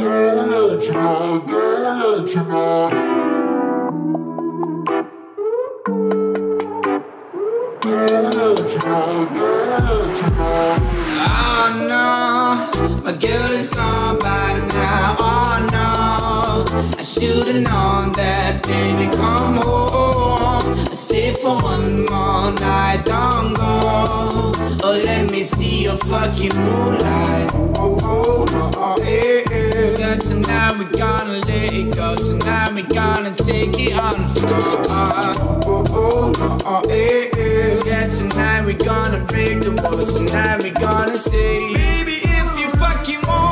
Oh no, my girl is gone by now. Oh no, I should've known that, baby, come home. Stay for one more night, don't go. Oh, let me see your fucking moonlight. Oh, yeah, yeah. Yeah, tonight we gonna let it go. Tonight we gonna take it on the floor. Yeah, yeah. Yeah, tonight we gonna break the rules. Tonight we gonna say, baby, if you fucking want.